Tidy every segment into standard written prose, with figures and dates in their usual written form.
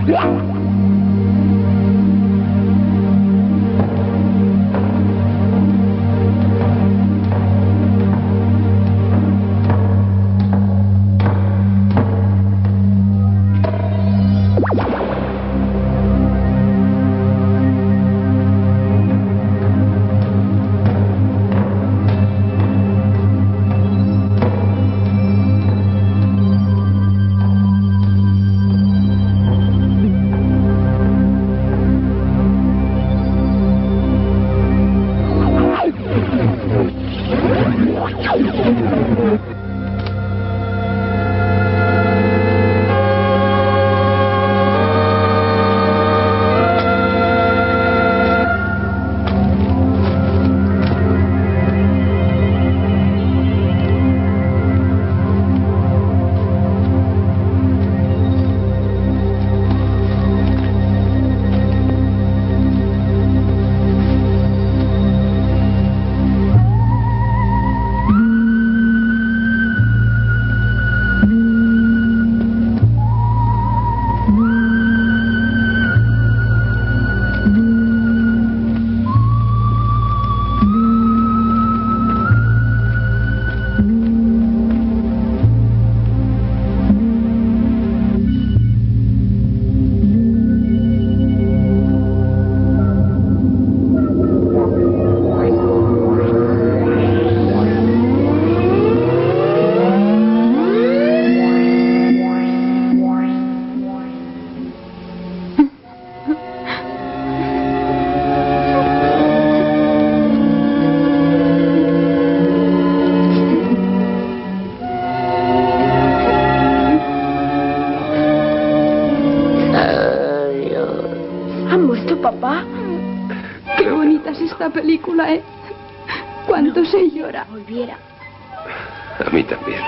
esta película, ¿eh? Cuánto se llora. Volviera. A mí también.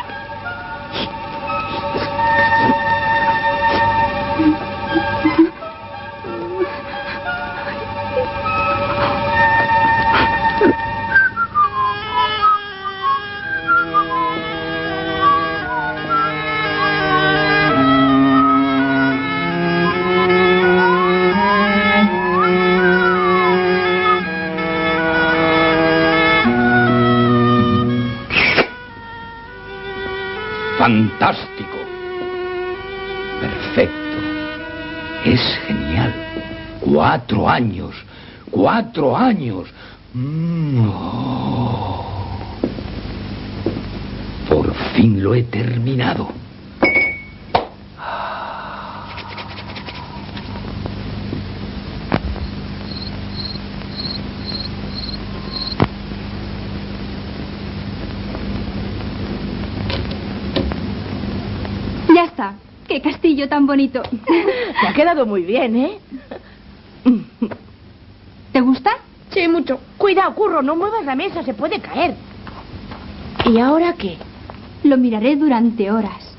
Fantástico. Perfecto. Es genial. 4 años. 4 años. Por fin lo he terminado. Ya está. ¡Qué castillo tan bonito! Te ha quedado muy bien, ¿eh? ¿Te gusta? Sí, mucho. Cuidado, Curro, no muevas la mesa, se puede caer. ¿Y ahora qué? Lo miraré durante horas.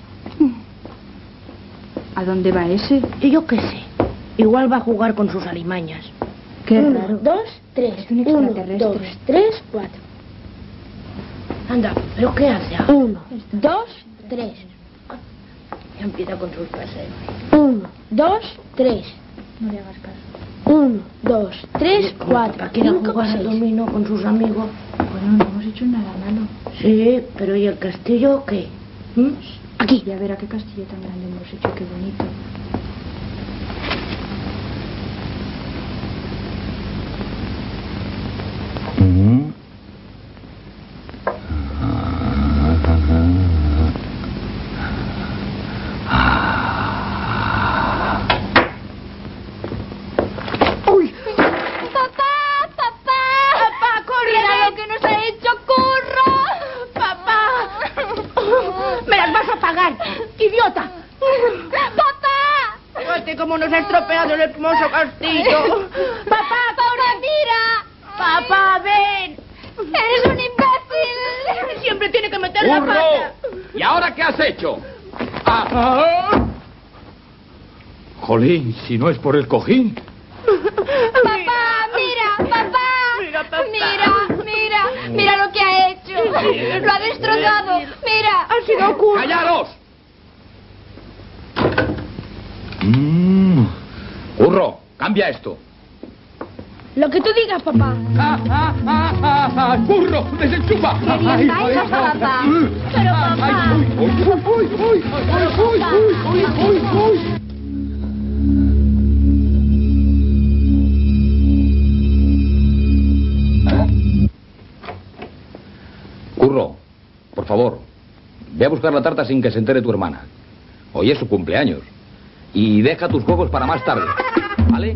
¿A dónde va ese? Yo qué sé. Igual va a jugar con sus alimañas. Qué 1, raro. 2, 3. Es un 1, extraterrestre. 2, 3, 4. Anda, ¿pero qué hace? 1, 2, 3. Ya empieza con sus paseos. 1, 2, 3. No le hagas caso. 1, 2, 3, 4. ¿Para qué ir a jugar al dominó con sus amigos? Bueno, no hemos hecho nada malo. Sí, pero ¿y el castillo qué? Aquí. Ya verá qué castillo tan grande hemos hecho, qué bonito. ¡Uy! ¡Papá! ¡Papá! ¡Papá, corre! ¡Mira lo que nos ha hecho Curro! ¡Papá! ¡Me las vas a pagar! ¡Idiota! ¡Papá! Fíjate cómo nos ha estropeado el hermoso castillo. ¡Papá, ¡Papá, mira! ¡Papá, ven! ¡Eres un imbécil! Siempre tiene que meter la pata. ¿Y ahora qué has hecho? Jolín, si no es por el cojín. ¡Papá, mira! ¡Papá! Mira, papá. ¡Mira! ¡Mira lo que ha hecho! ¡Lo ha destrozado! ¡Mira! Ha sido Curro. ¡Callaros! Cambia esto. Lo que tú digas, papá. ¡Burro! ¡Desenchufa! ¡Qué bien bailas, papá! Pero, papá. Curro, por favor, ve a buscar la tarta sin que se entere tu hermana. Hoy es su cumpleaños. Y deja tus juegos para más tarde, ¿vale?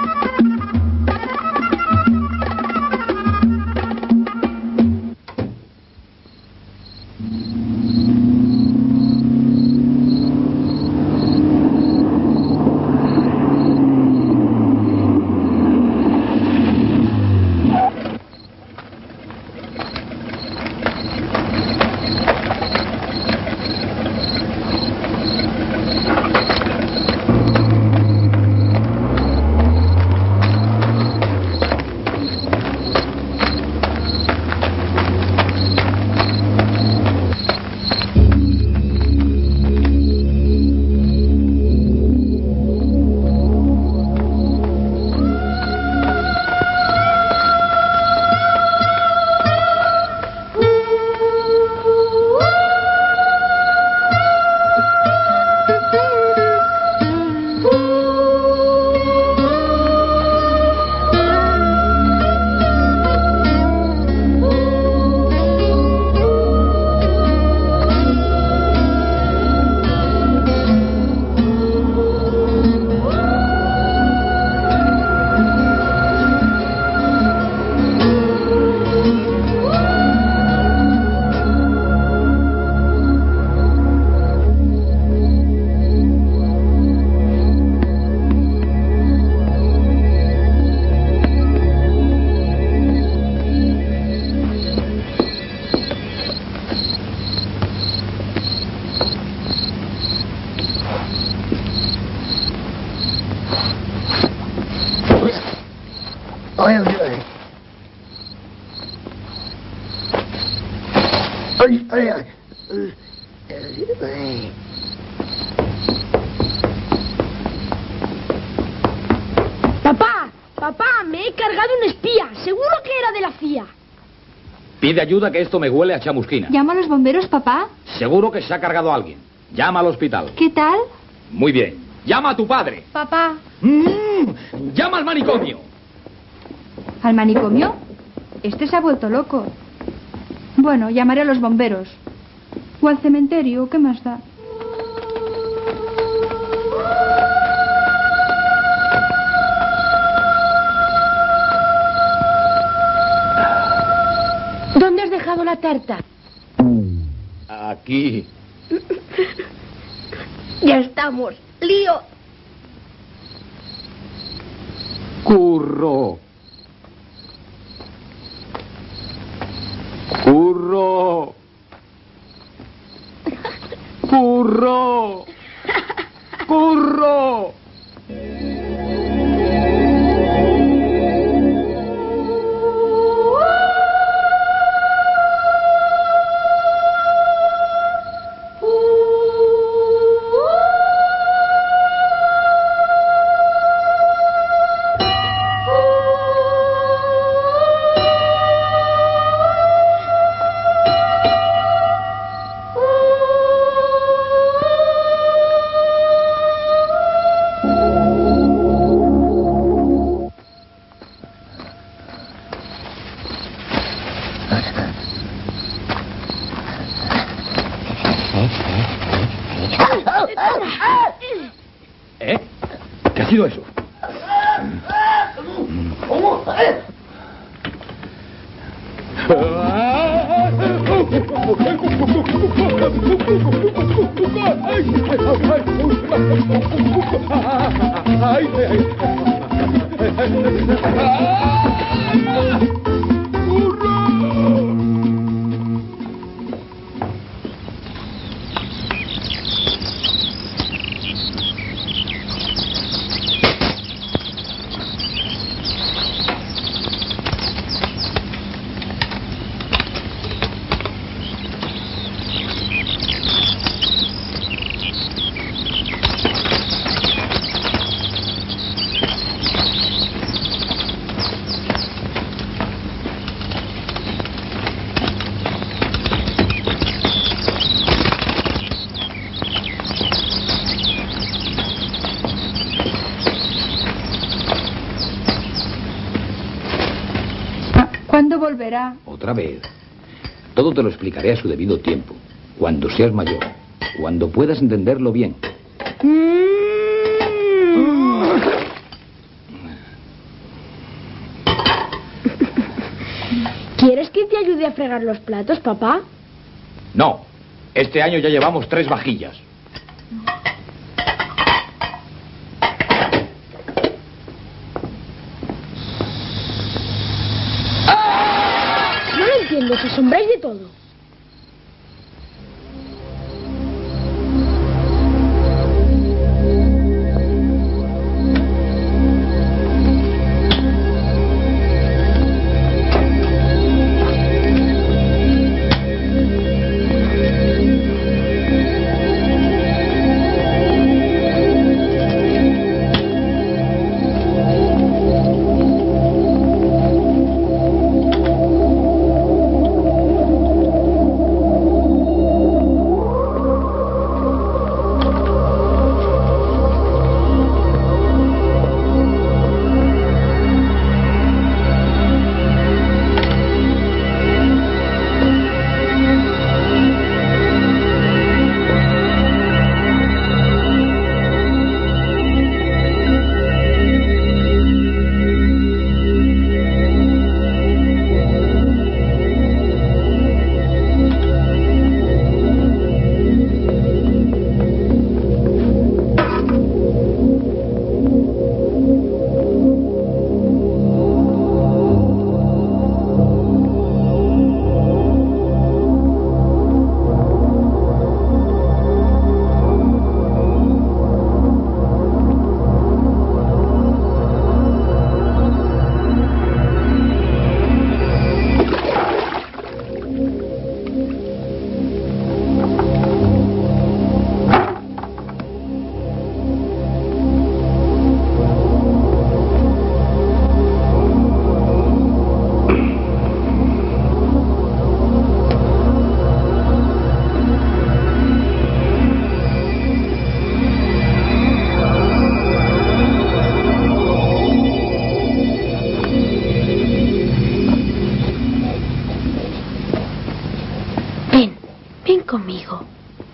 Papá, me he cargado un espía. Seguro que era de la CIA. Pide ayuda, que esto me huele a chamusquina. ¿Llama a los bomberos, papá? Seguro que se ha cargado a alguien. Llama al hospital. ¿Qué tal? Muy bien. Llama a tu padre. Papá. Llama al manicomio. ¿Al manicomio? Este se ha vuelto loco. Bueno, llamaré a los bomberos. O al cementerio, ¿qué más da? ¿Dónde has dejado la tarta? Aquí. Ya estamos. Lío. Curro. Curro. Curro. Curro. ¿Qué ha sido eso? ¿Cuándo volverá? Otra vez. Todo te lo explicaré a su debido tiempo. Cuando seas mayor. Cuando puedas entenderlo bien. ¿Quieres que te ayude a fregar los platos, papá? No. Este año ya llevamos 3 vajillas. No lo entiendo, os asombráis de todo. Conmigo.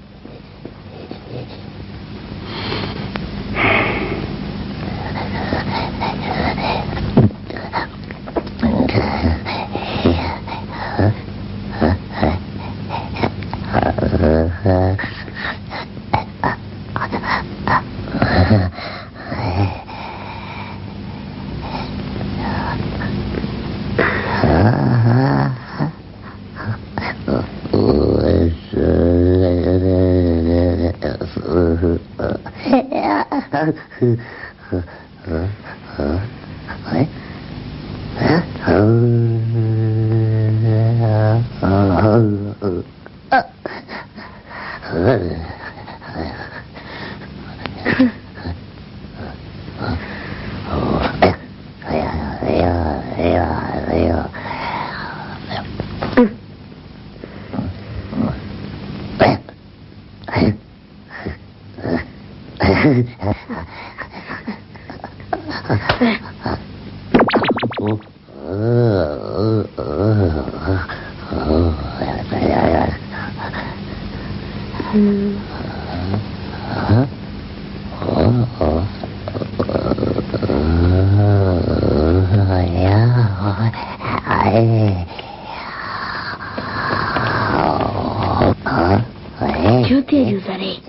Yo te ayudaré.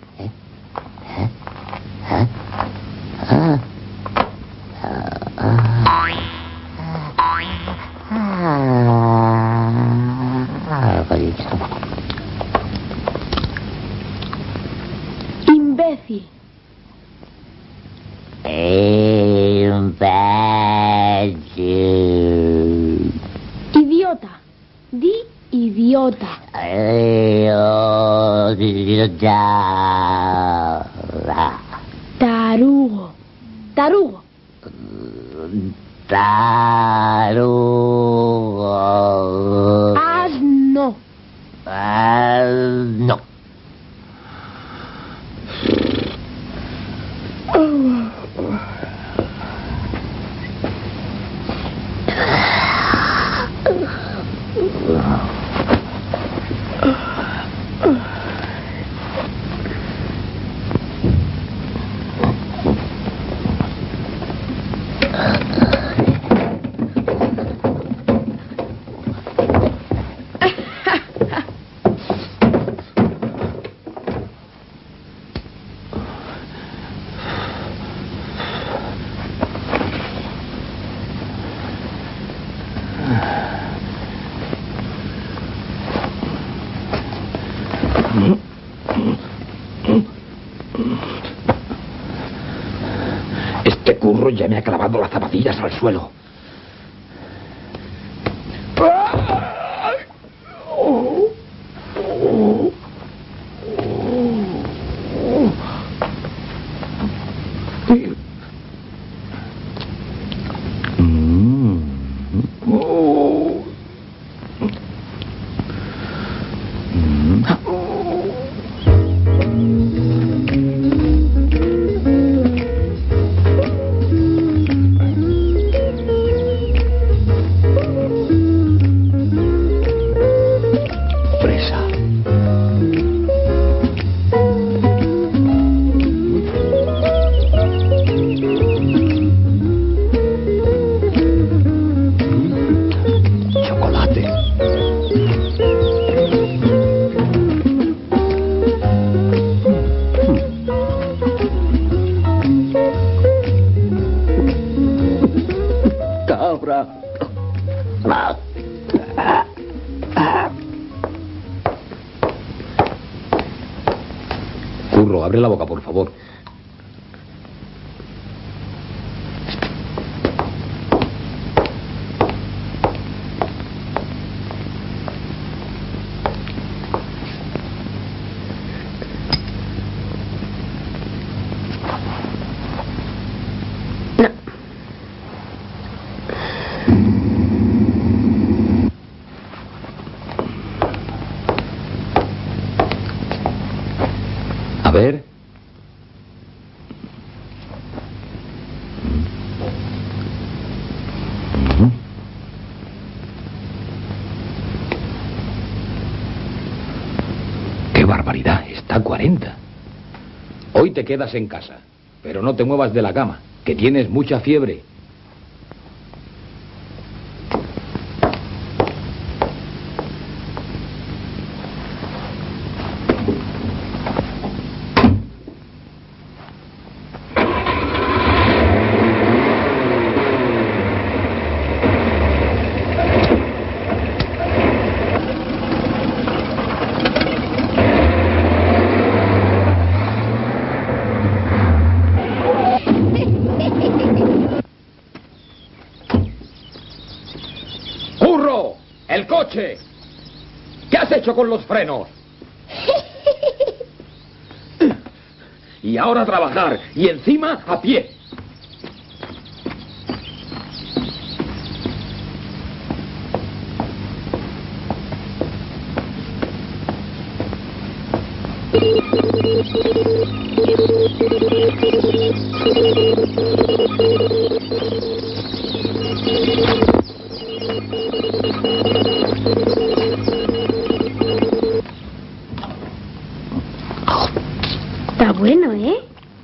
Imbécil. Idiota. Di idiota. Tarugo. Tarugo. Tarugo. Asno. No. Este curro ya me ha clavado las zapatillas al suelo. Curro, abre la boca, por favor. A ver. ¡Qué barbaridad! Está a 40. Hoy te quedas en casa, pero no te muevas de la cama, que tienes mucha fiebre. ¡El coche! ¿Qué has hecho con los frenos? Y ahora a trabajar, y encima a pie. Está bueno, ¿eh?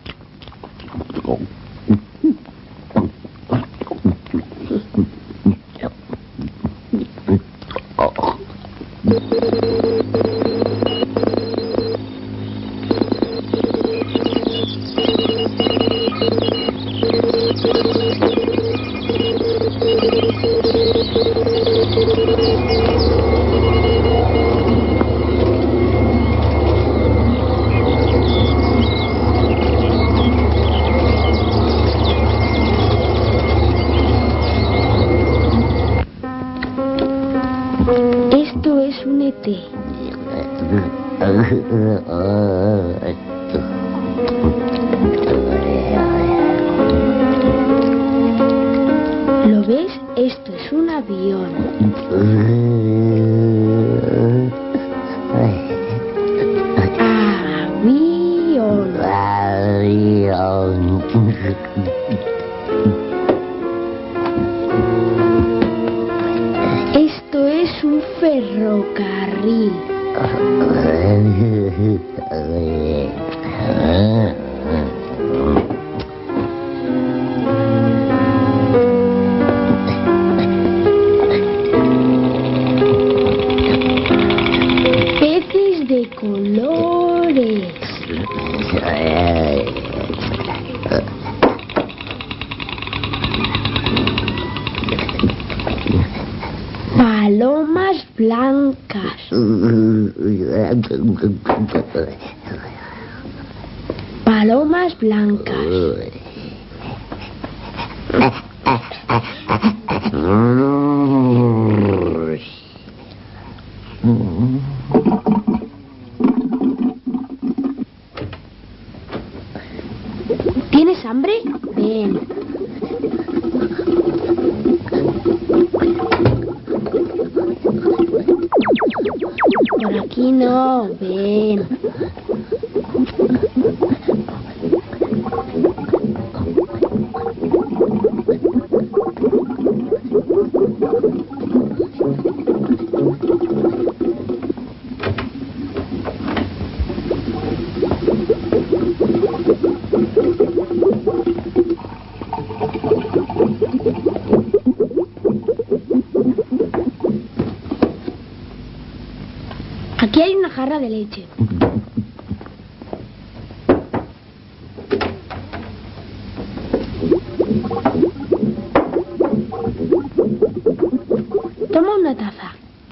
Esto es un E.T.E. ¿Lo ves? Esto es un avión. Esto es un ferrocarril. Palomas blancas. Palomas blancas. ¿Tienes hambre? Ven. Por aquí no, ven. Aquí hay una jarra de leche. Toma una taza.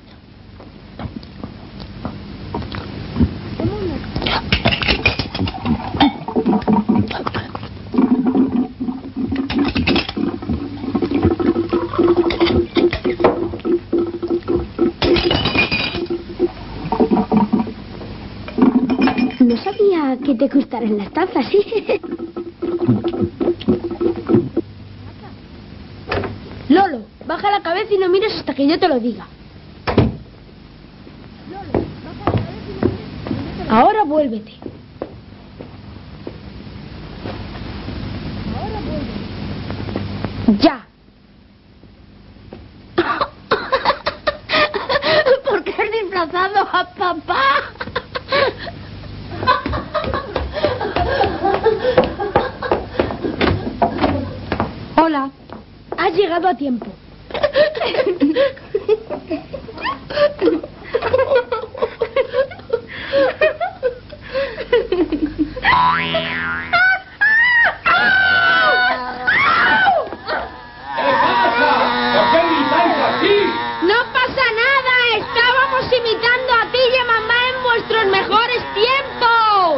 No sabía que te gustaran las tazas, ¿sí? Lolo, baja la cabeza y no mires hasta que yo te lo diga. Ahora vuélvete. Ya. ¿Por qué has disfrazado a papá? Hola. Has llegado a tiempo. No pasa nada, estábamos imitando a ti y a mamá en vuestros mejores tiempos.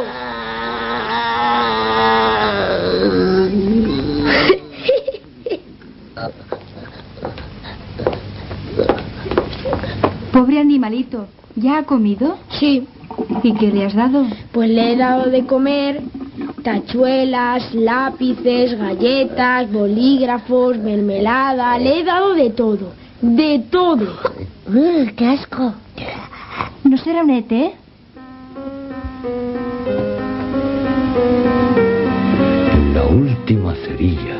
Pobre animalito. ¿Ya ha comido? Sí, ¿Y qué le has dado? pues le he dado de comer tachuelas, lápices, galletas, bolígrafos, mermelada. Le he dado de todo. De todo. ¡Qué asco! ¿No será un E.T.E? La última cerilla.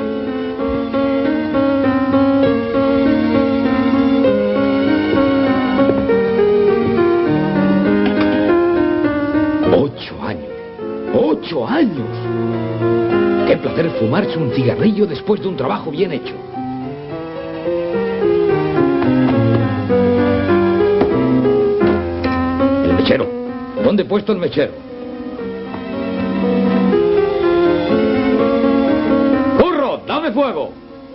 ¡8 años! ¡Qué placer fumarse un cigarrillo después de un trabajo bien hecho! El mechero. ¿Dónde he puesto el mechero? ¡Burro! ¡Dame fuego!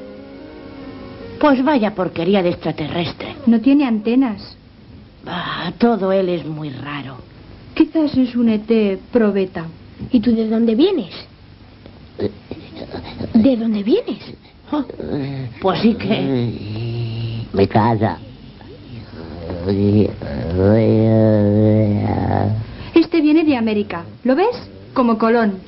Pues vaya porquería de extraterrestre. No tiene antenas. Todo él es muy raro. Quizás es un E.T.E probeta. ¿Y tú de dónde vienes? ¿De dónde vienes? Pues sí que... Mi casa. Este viene de América. ¿Lo ves? Como Colón.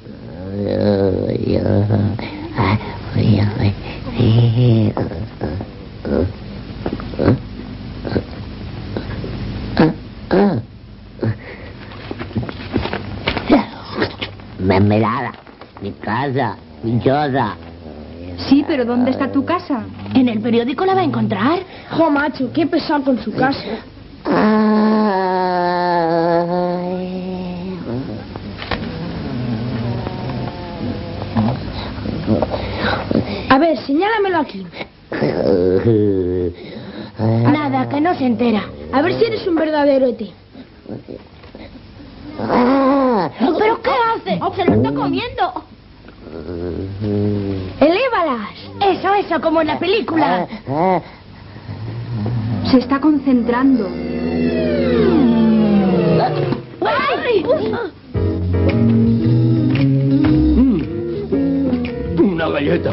Mermelada, mi casa, mi choza. Sí, pero ¿dónde está tu casa? ¿En el periódico la va a encontrar? Jo, macho, qué pesado con su casa. A ver, señálamelo aquí. Nada, que no se entera. A ver si eres un verdadero E.T.E. ¿Pero qué hace? ¡Se lo está comiendo! ¡Elévalas! Eso, como en la película. Se está concentrando. ¡Ay! Una galleta.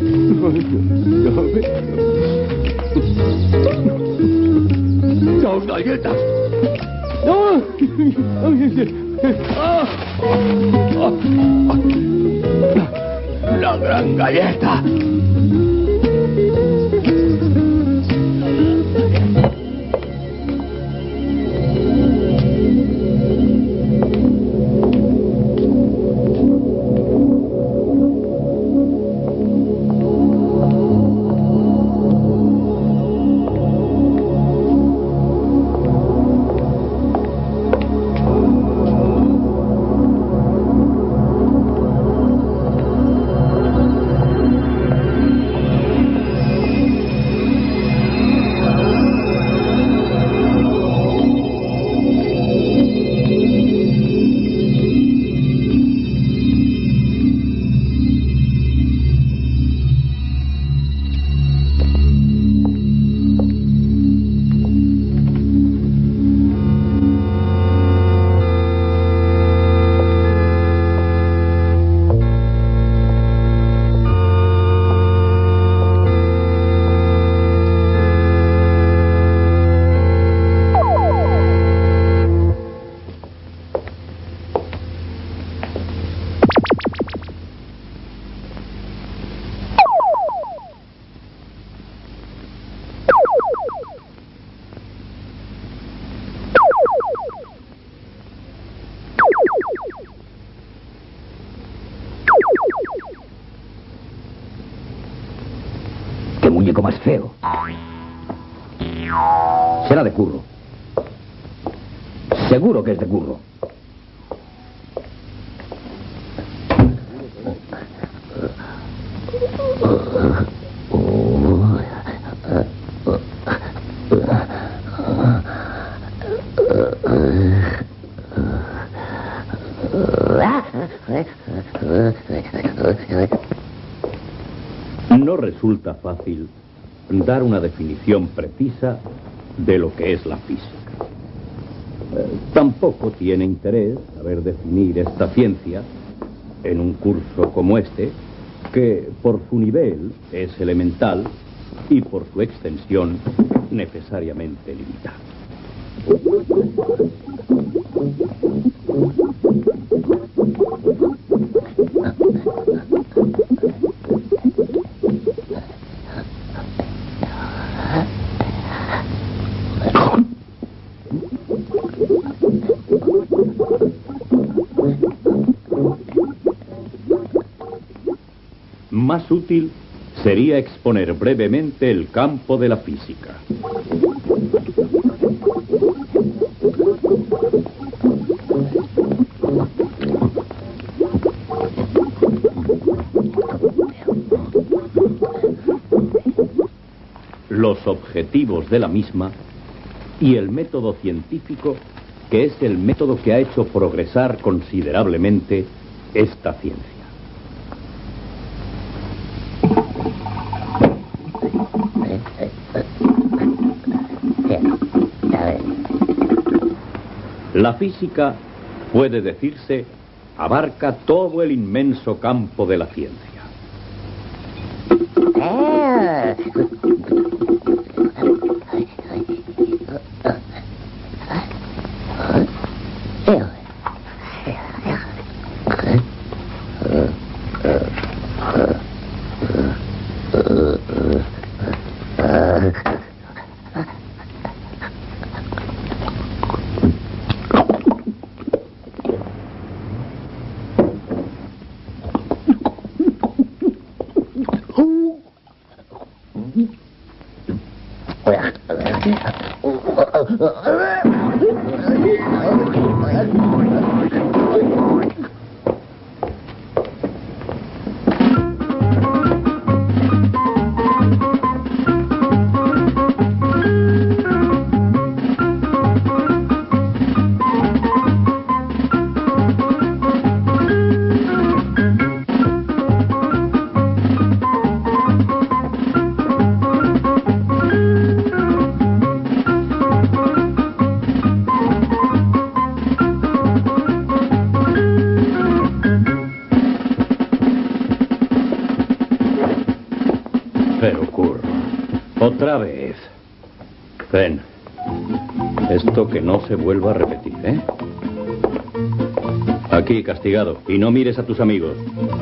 Dos galletas. La gran galleta. Muñeco más feo. Será de curro. Seguro que es de curro. No resulta fácil dar una definición precisa de lo que es la física. Tampoco tiene interés saber definir esta ciencia en un curso como este, que por su nivel es elemental y por su extensión necesariamente limitada. Más útil sería exponer brevemente el campo de la física. Los objetivos de la misma y el método científico, que es el método que ha hecho progresar considerablemente esta ciencia. La física, puede decirse, abarca todo el inmenso campo de la ciencia. Pero curro. Otra vez. Ven. Esto que no se vuelva a repetir, ¿eh? Aquí, castigado. Y no mires a tus amigos.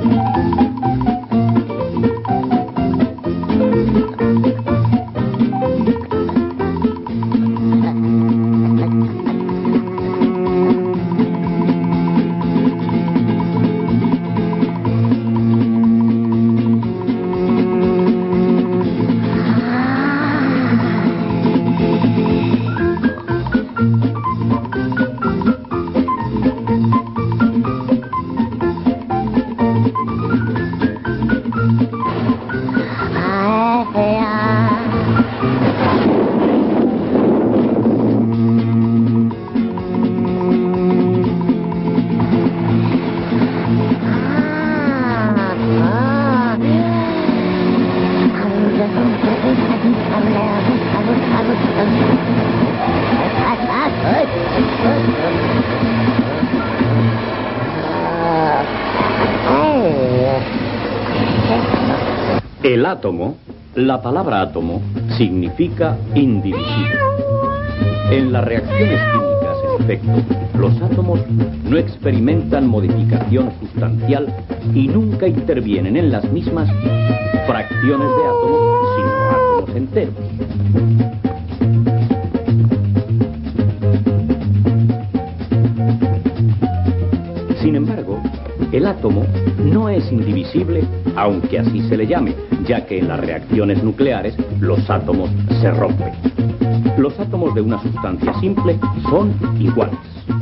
El átomo, la palabra átomo, significa indivisible. En las reacciones químicas, en efecto, los átomos no experimentan modificación sustancial y nunca intervienen en las mismas fracciones de átomos, sino átomos enteros. Sin embargo, el átomo no es indivisible, aunque así se le llame, ya que en las reacciones nucleares los átomos se rompen. Los átomos de una sustancia simple son iguales.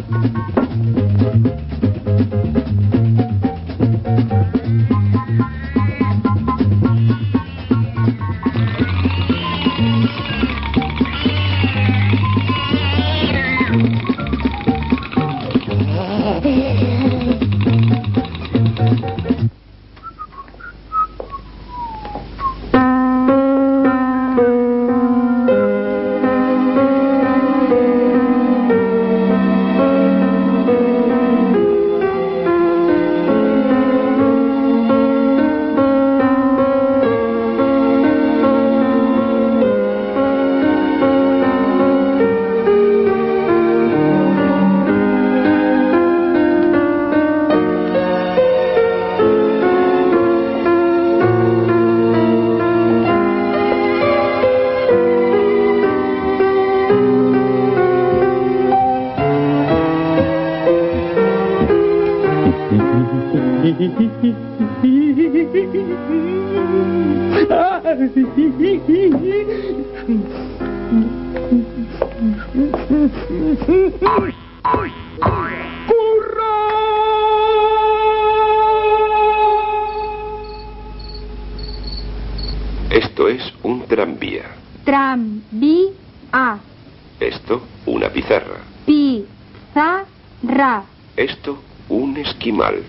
Esto es un tranvía. Tranvía. Esto, una pizarra. Pizarra. Esto, un esquimal.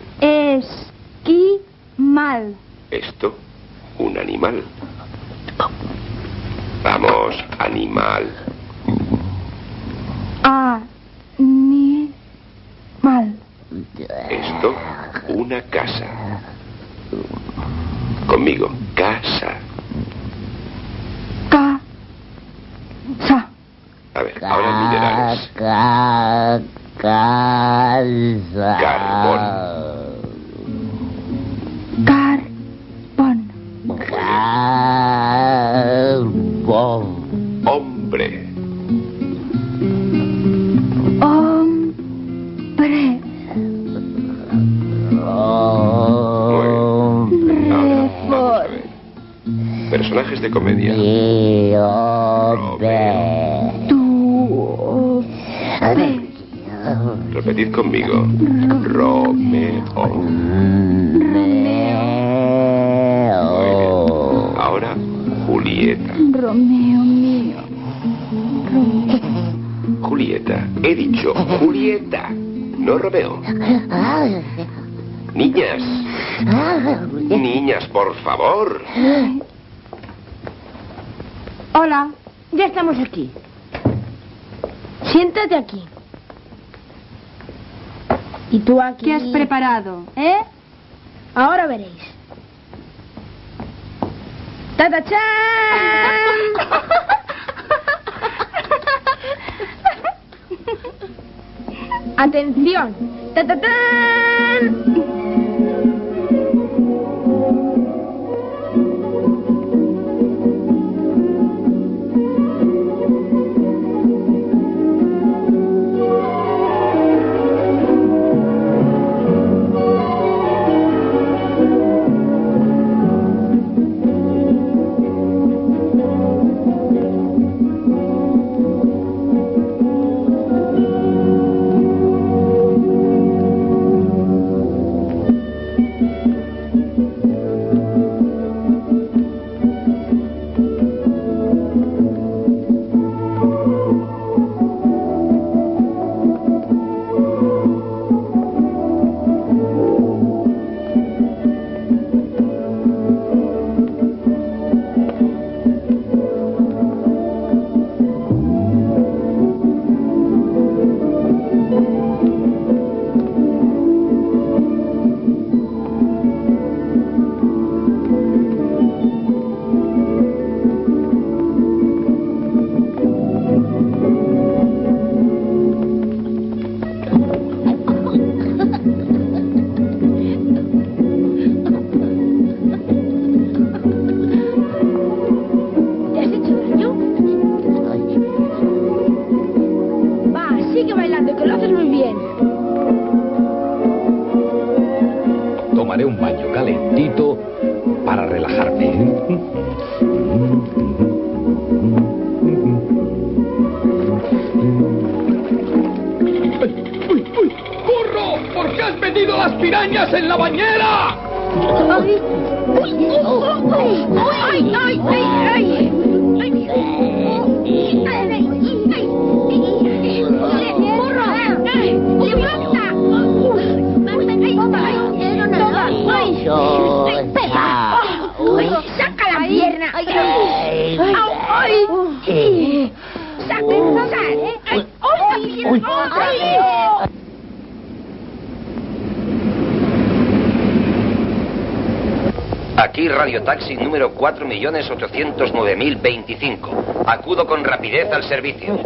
Esquimal. Esto, un animal. Vamos, animal. Animal. Esto, una casa. Conmigo, casa. Casa. A ver, ahora minerales. Carbón. Hombre. Personajes de comedia. Repetid conmigo. Romeo. Muy bien. Ahora, Julieta. Romeo mío. Julieta. He dicho Julieta, no Romeo. Niñas. Niñas, por favor. Hola, ya estamos aquí. Siéntate aquí. Y tú aquí. ¿Qué has preparado, Ahora veréis. ¡Ta-ta-chan! ¡Atención! ¡Ta-ta-tan! Tomaré un baño calentito para relajarme. ¡Uy! ¡Corro! ¿Por qué has metido las pirañas en la bañera? ¡Ay! ¡Ay! ¡Ay! ¡Ay! ¡Saca la pierna! Aquí Radio Taxi número 4.809.025. Acudo con rapidez al servicio.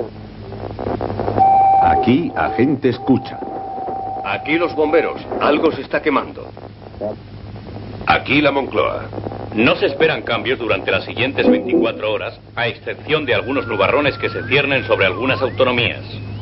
Aquí, agente escucha. Aquí los bomberos. Algo se está quemando. Aquí la Moncloa. No se esperan cambios durante las siguientes 24 horas, a excepción de algunos nubarrones que se ciernen sobre algunas autonomías.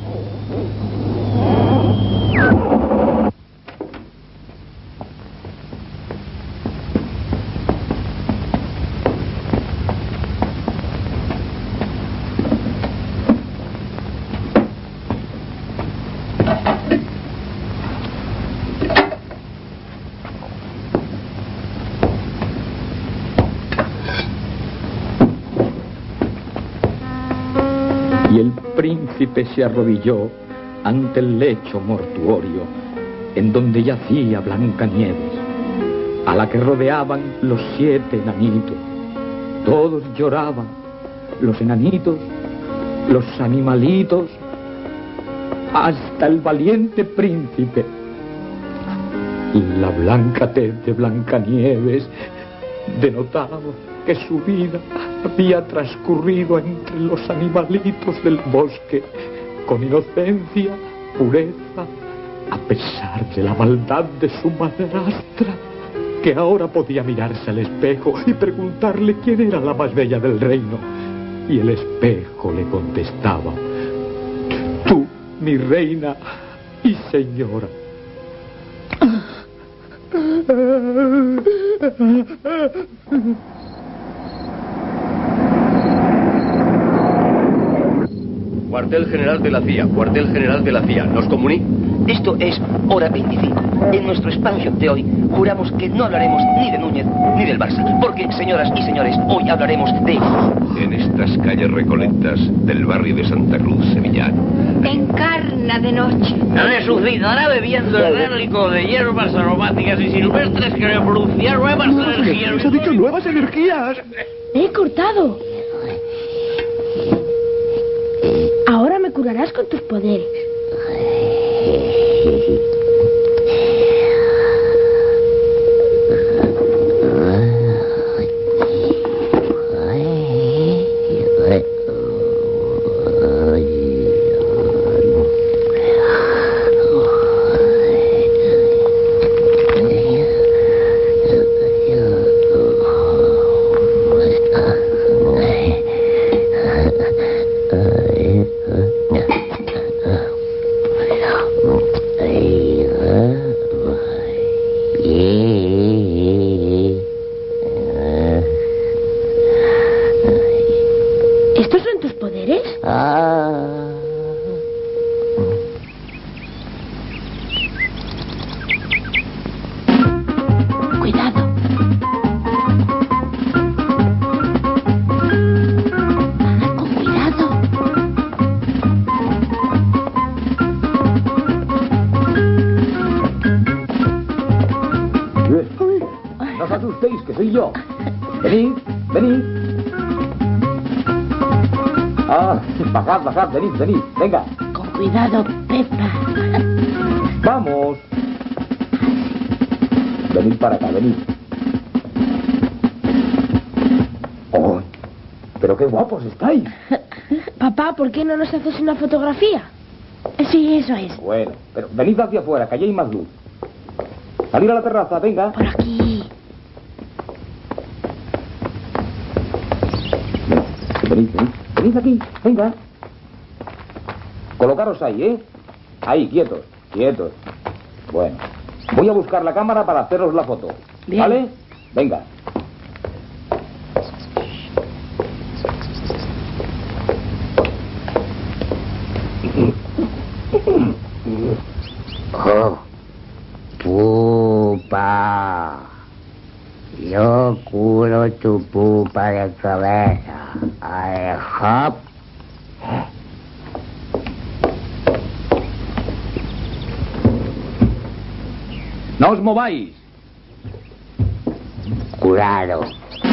Y el príncipe se arrodilló ante el lecho mortuorio en donde yacía Blancanieves, a la que rodeaban los 7 enanitos. Todos lloraban, los enanitos, los animalitos, hasta el valiente príncipe. La blanca tez de Blancanieves denotaba que su vida había transcurrido entre los animalitos del bosque, con inocencia, pureza, a pesar de la maldad de su madrastra, que ahora podía mirarse al espejo y preguntarle quién era la más bella del reino. Y el espejo le contestaba: tú, mi reina y señora. Cuartel General de la CIA, Cuartel General de la CIA. ¿Nos comunica? Esto es hora 25. En nuestro espacio de hoy juramos que no hablaremos ni de Núñez ni del Barça. Porque, señoras y señores, hoy hablaremos de... En estas calles recolectas del barrio de Santa Cruz, sevillano. Encarna de noche. Resucitará bebiendo el gran licor de hierbas aromáticas y silvestres que me producirá nuevas energías. ¡Ha dicho nuevas energías! Me he cortado. Ahora me curarás con tus poderes. son tus poderes? Cuidado. Con cuidado. No os asustéis, que soy yo. Venid, venid. Bajad, venid, venga. Con cuidado, Pepa. Vamos. Venid para acá, venid. ¡Oh! ¡Pero qué guapos estáis! Papá, ¿por qué no nos haces una fotografía? Sí, eso es. Bueno, pero venid hacia afuera, que allí hay más luz. Salir a la terraza, venga. Por aquí. Venid aquí, venga. Colocaros ahí, ¿eh? Ahí, quietos. Bueno, voy a buscar la cámara para haceros la foto. Bien. ¿Vale? Venga. Oh, pupa. Yo curo tu pupa de cabeza. Al hop. ¡No os mováis! Curado.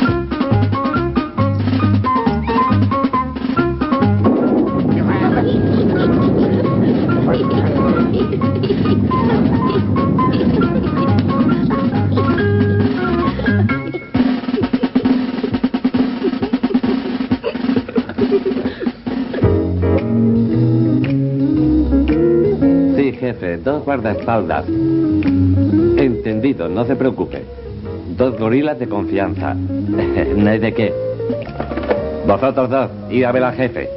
Sí, jefe, 2 guardaespaldas. Entendido, no se preocupe. 2 gorilas de confianza. No hay de qué. Vosotros 2, id a ver al jefe.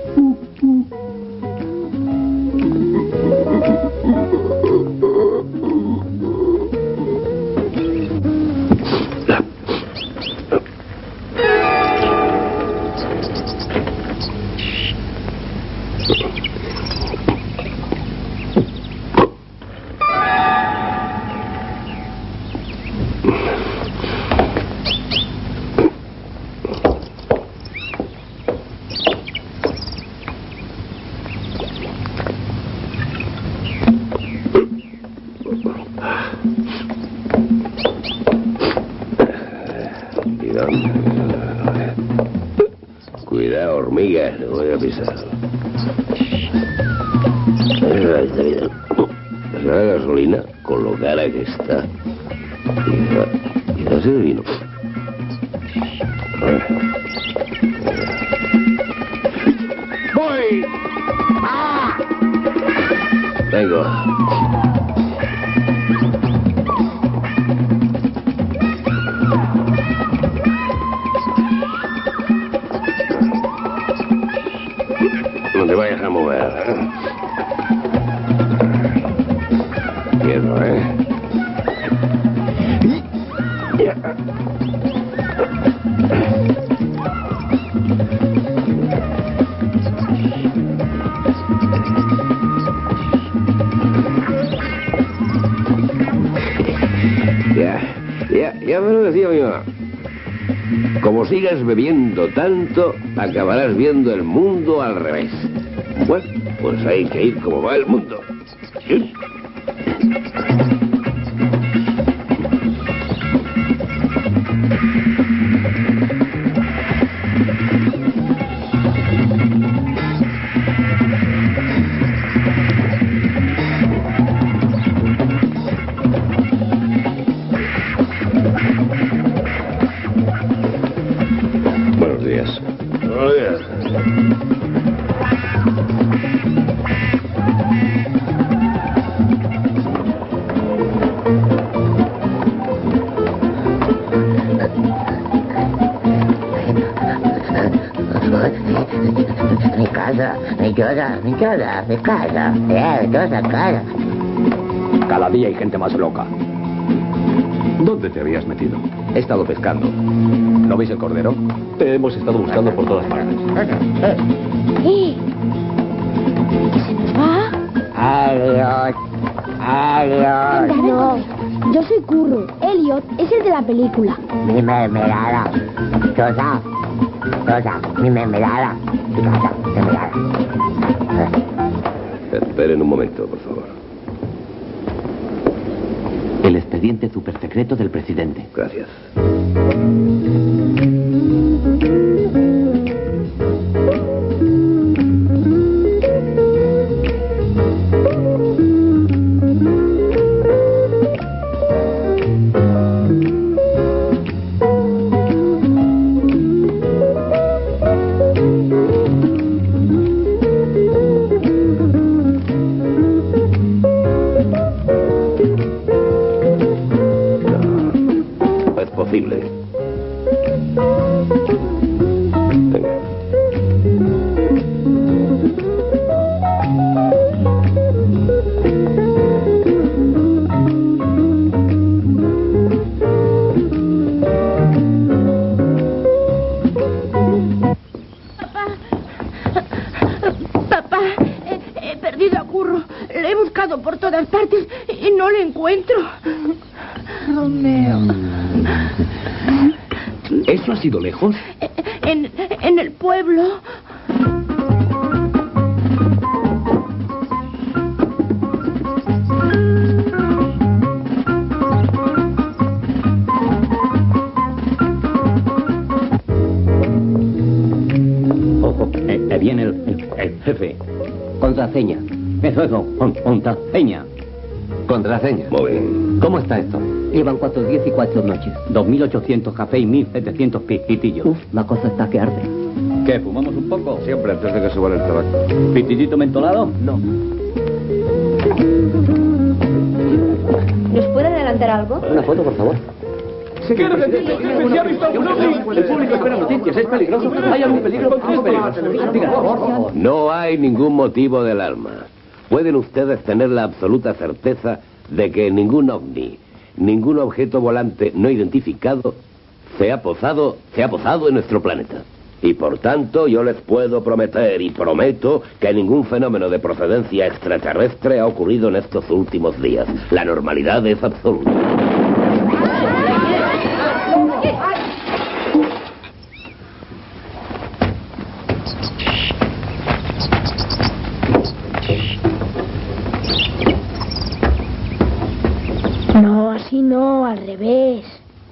Cuidado, hormigas, le voy a pisar. La gasolina, con lo cara que está. Quizás el vino. ¡Voy! ¡Ah! Vengo. No te vayas a mover, ¿eh? Quieto, ¿eh? Ya me lo decía mi mamá. Como sigas bebiendo tanto, acabarás viendo el mundo al revés. Bueno, pues hay que ir como va el mundo. ¿Sí? Buenos días. Buenos días. Mi casa, mi casa. Cada día hay gente más loca. ¿Dónde te habías metido? He estado pescando. ¿No veis el cordero? Te hemos estado buscando por todas partes. ¿Se nos va? Adiós. Adiós. No, yo soy Curro. Elliot es el de la película. Mi mermelada. Tosa. Mi mermelada. Mermelada. Esperen un momento, por favor. El expediente supersecreto del presidente. Gracias. Por todas partes y no le encuentro. Romeo. ¿Eso ha sido lejos? En el pueblo. Ojo, viene el jefe. Contraseña. Eso, contraseña. Contraseña. Muy bien. ¿Cómo está esto? Llevan 4 días y 4 noches. 2.800 café y 1.700 pitillos. La cosa está que arde. ¿Qué, fumamos un poco? Siempre antes de que suban el tabaco. ¿Pitillito mentolado? No. ¿Nos puede adelantar algo? Una foto, por favor. ¿Se ha visto algún ovni? El público espera noticias. ¿Es peligroso? ¿Hay algún peligro? Es peligroso. Diga, por favor. No hay ningún motivo de alarma. Pueden ustedes tener la absoluta certeza de que ningún ovni, ningún objeto volante no identificado se ha posado en nuestro planeta. Y por tanto yo les puedo prometer y prometo que ningún fenómeno de procedencia extraterrestre ha ocurrido en estos últimos días. La normalidad es absoluta. No, así no, al revés.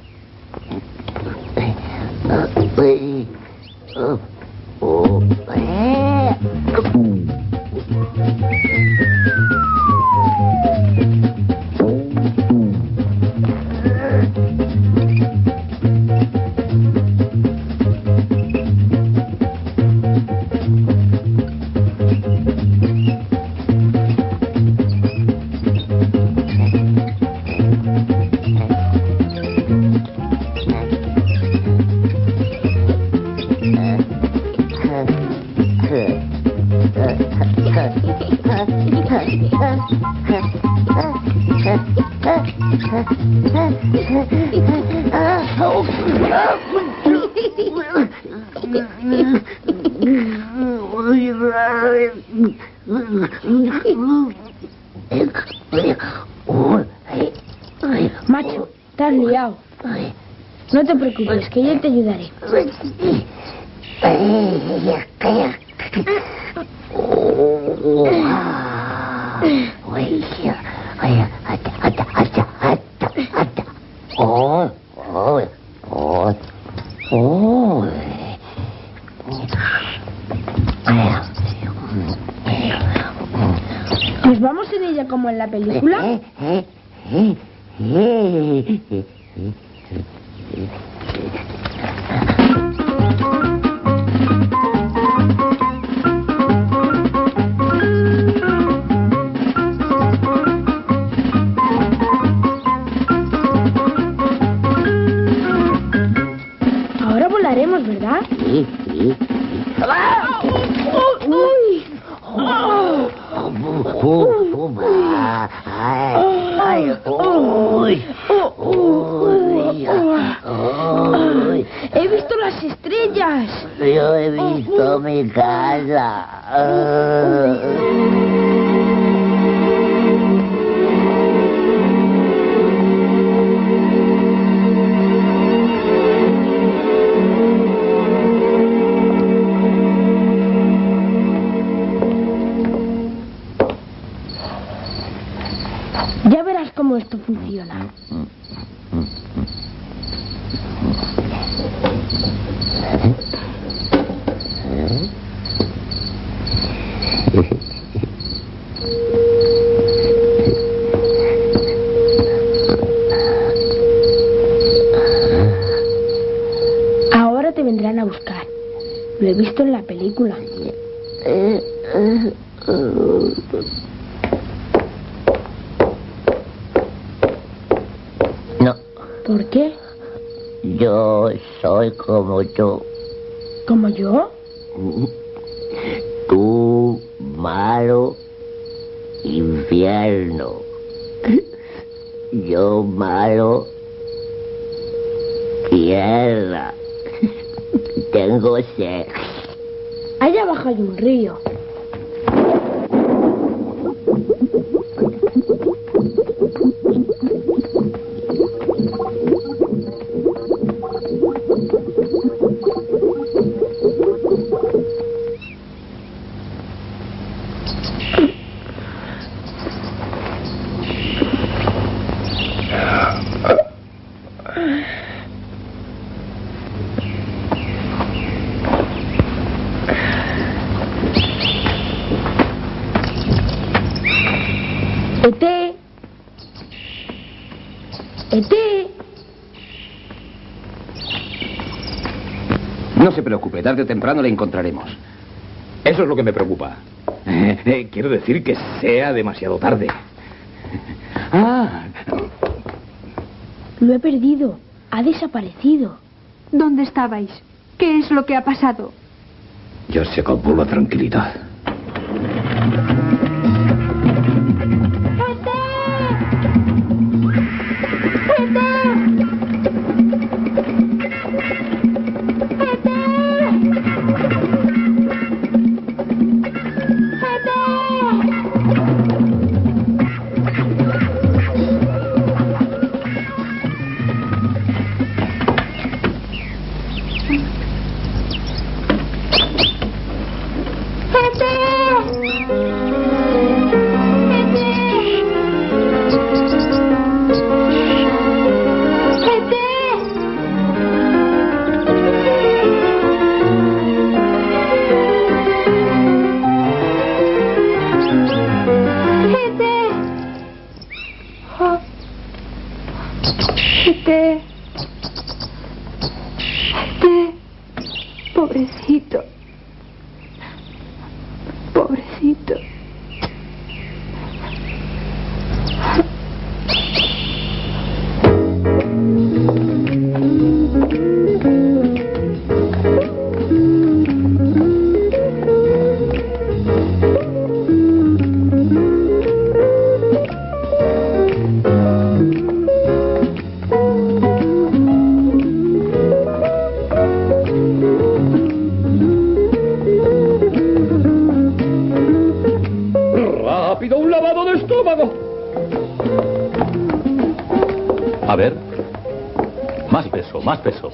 Macho, te has liado. No te preocupes, que yo te ayudaré. ¿Nos vamos en ella como en la película? Ahora volaremos, ¿verdad? Sí. ¡Uy! Ay, He visto las estrellas. yo he visto mi casa. Ya verás cómo esto funciona. Ahora te vendrán a buscar. Lo he visto en la película. No, ¿Por qué? yo soy como tú. ¿Como yo? Tú, malo, infierno. Yo, malo, tierra. Tengo sed. Allá abajo hay un río. E.T.E. E.T.E. No se preocupe, tarde o temprano le encontraremos. Eso es lo que me preocupa. Quiero decir que sea demasiado tarde. Lo he perdido. Ha desaparecido. ¿Dónde estabais? ¿Qué es lo que ha pasado? Ya se acabó la tranquilidad. E.T.E. Pobrecito. Pobrecito. ¡Rápido, un lavado de estómago! A ver. Más peso, más peso.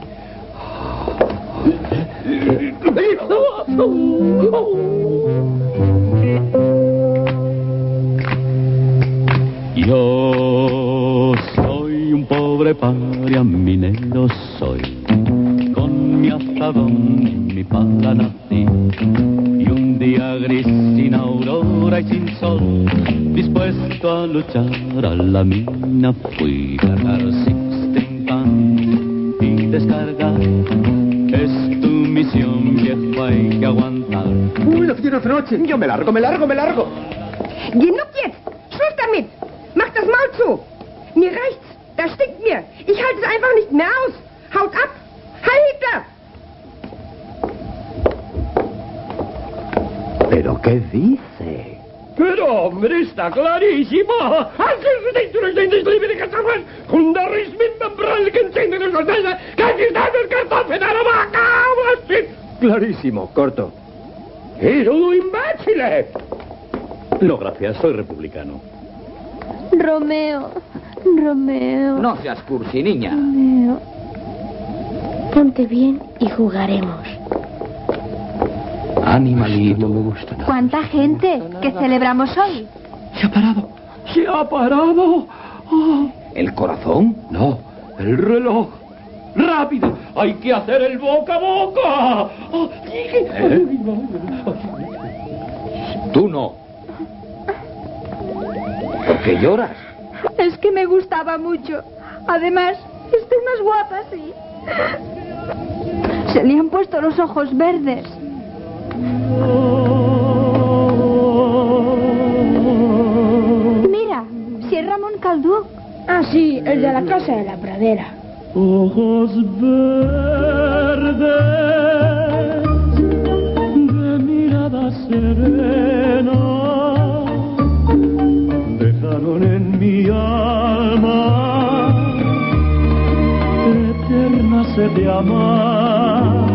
Yo soy un pobre paria minero soy, con mi azadón y mi pala nací, y un día gris sin aurora y sin sol, dispuesto a luchar a la mina fui, cargar sixteen pan y descargar, es tu misión viejo, hay que aguantar. ¡Uy, la fiesta de noche! ¡Yo me largo! Genug jetzt! Schluss damit! Mach das Maul zu! Mir reicht's! Das stinkt mir! Ich halte es einfach nicht mehr aus! Haut ab! Heil Hitler! ¿Pero qué dice? Pero, hombre, está clarísimo. Clarísimo, corto. ¡Ero un imbécile! No, gracias, soy republicano. Romeo, Romeo. No seas cursi, niña. Romeo. Ponte bien y jugaremos. Animalito, me gusta nada. ¿Cuánta gente? ¿Qué celebramos hoy? Se ha parado. Se ha parado. Oh. ¿El corazón? No, el reloj. ¡Rápido! ¡Hay que hacer el boca a boca! Oh, Tú no. ¿Por qué lloras? Es que me gustaba mucho. Además, estoy más guapa, sí. Se le han puesto los ojos verdes. Mira, si es Ramón Calduc. Ah, sí, el de la casa de la pradera. Ojos verdes de mirada serena dejaron en mi alma eterna sed de amar,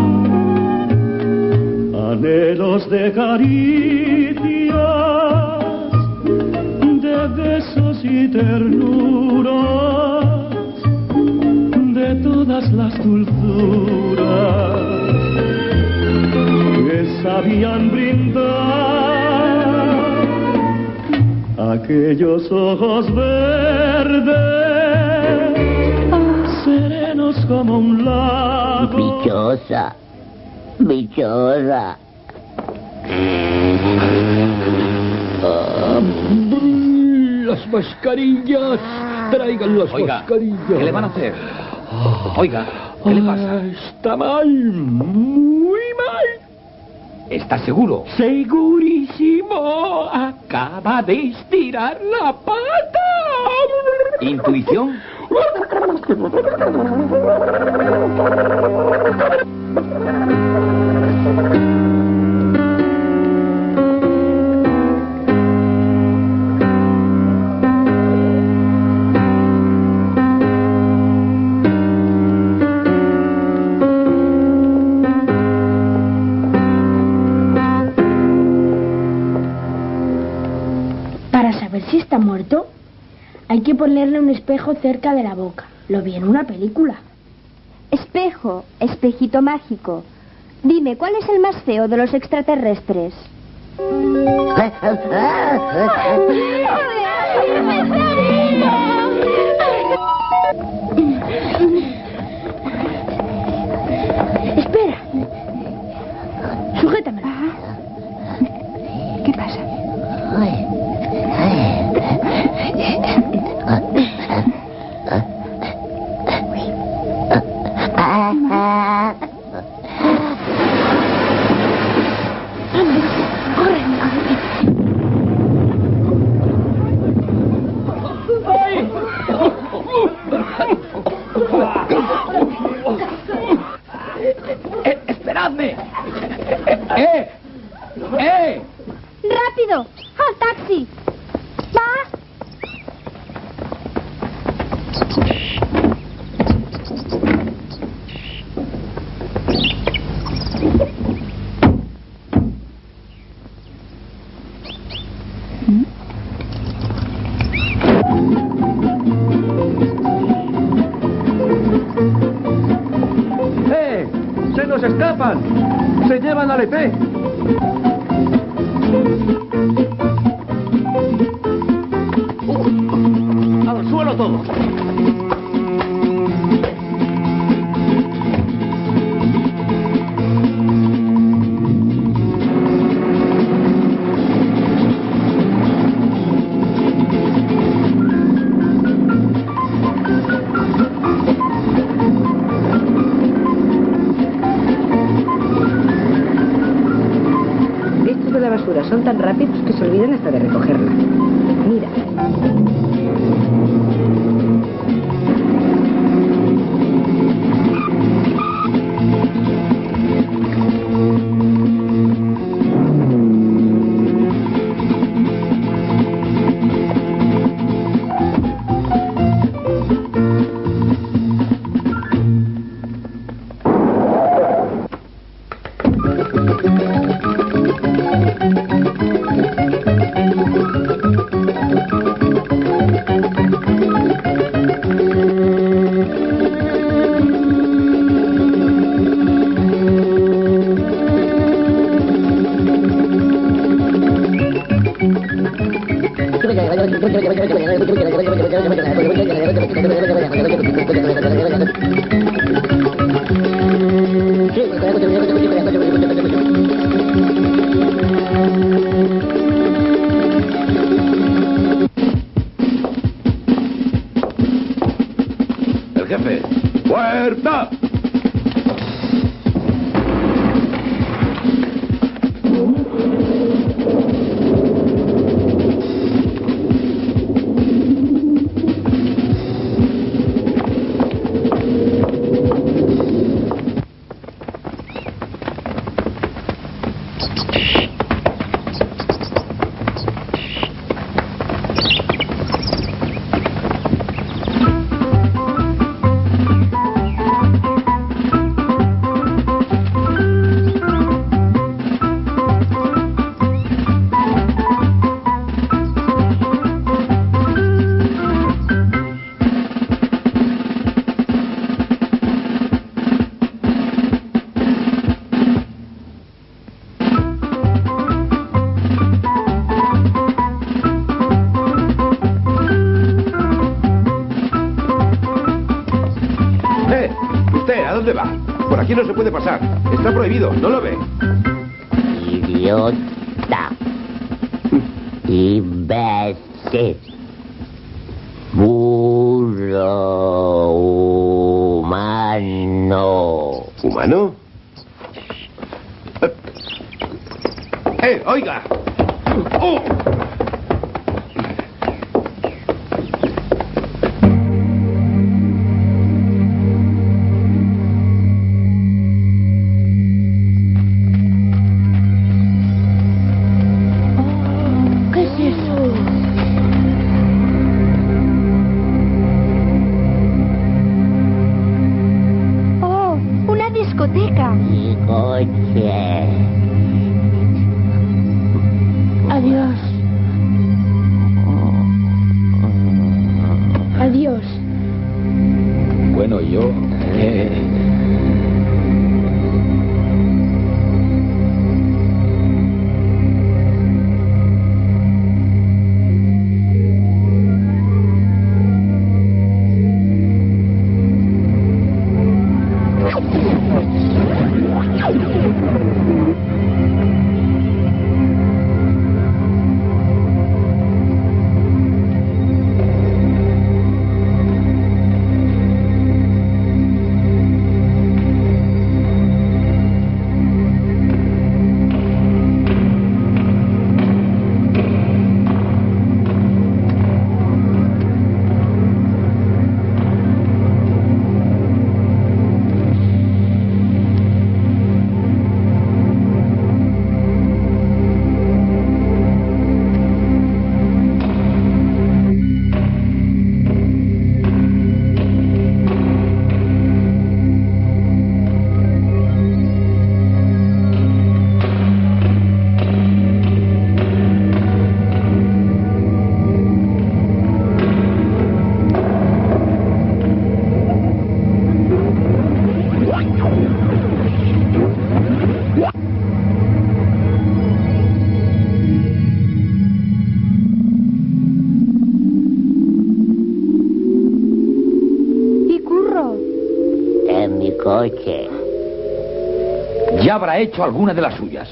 anhelos de caricias, de besos y ternuras, de todas las dulzuras que sabían brindar aquellos ojos verdes, serenos como un lago. Bichosa, bichosa. Las mascarillas. Traigan las mascarillas. ¿Qué le van a hacer? Oiga, ¿qué le pasa? Está mal, muy mal. ¿Estás seguro? Segurísimo. Acaba de estirar la pata. ¿Intuición? Para saber si está muerto, hay que ponerle un espejo cerca de la boca. Lo vi en una película. Espejo, espejito mágico. Dime, ¿cuál es el más feo de los extraterrestres? Espera. Sujétamelo. ¿Qué pasa? ¡Esperadme! ¡Rápido! ¡Al taxi! ¡Va! ¡Se nos escapan! ¡Se llevan al E.T.E! ¡Al suelo todos! Estos de la basura son tan rápidos que se olvidan hasta de recogerla. Mira. El jefe. ¡Puerta! ¿Usted a dónde va? Por aquí no se puede pasar. Está prohibido, ¿no lo ve? Idiota. Imbécil. Burro humano. ¿Humano? ¡Oiga! ¡Oh! ¿Qué es eso? ¡Oh! ¡Una discoteca! Mi coche. Adiós. Adiós. Bueno, yo... En mi coche. Ya habrá hecho alguna de las suyas.